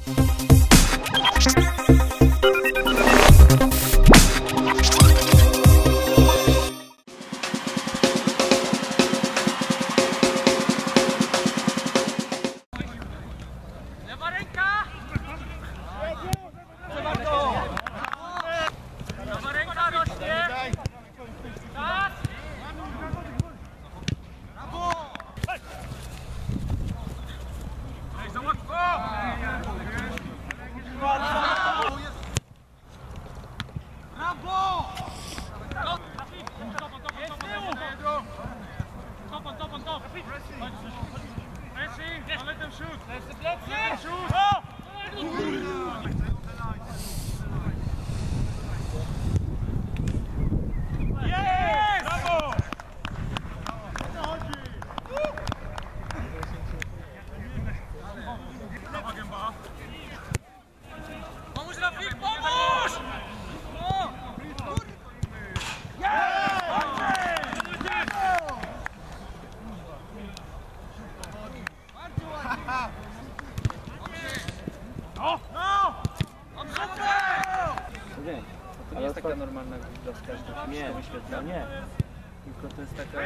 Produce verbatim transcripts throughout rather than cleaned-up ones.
To nie jest taka normalna gwiazdka, że nie wyświetla, nie. Tylko to jest taka...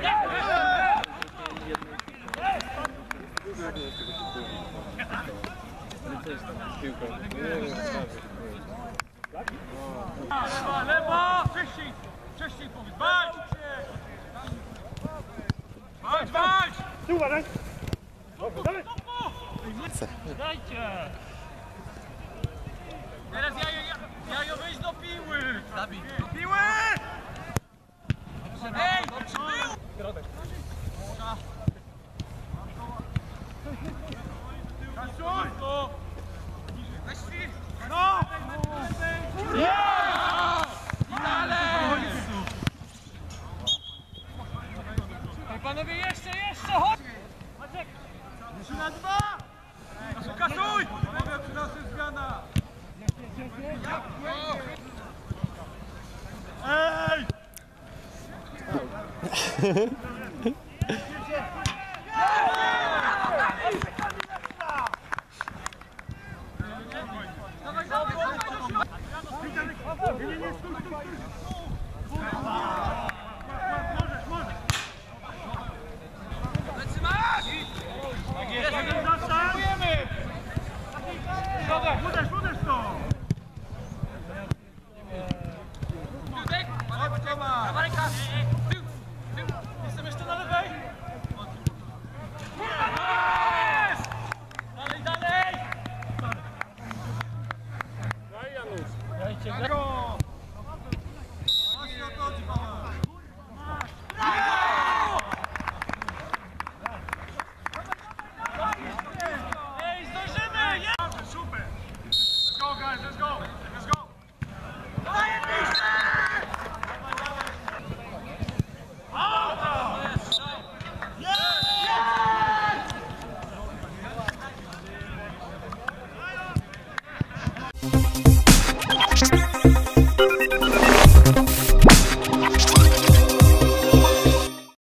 Ale co jest tam z piłką? Lewa, lewa! Wcześniej! Wcześniej powiedz! Walcz! Walcz, walcz! Tu uważaj! Dawaj! Dajcie! Teraz jajo, jajo wyjść do piły! Zabij! Do piły! Ej! Był! Środek! Kasuj! Weź się! No! I dalej! Ej, panowie, jeszcze, jeszcze! Chodź! Maciek! Jeszcze na dwa! Kasuj! Panowie, przy nas jest zmiana! Ej! Dawaj, dawaj, dawaj! Nie, nie, nie, stój, stój, stój! Możesz, możesz! Wytrzymać! Tak jest, tak jest! Środek!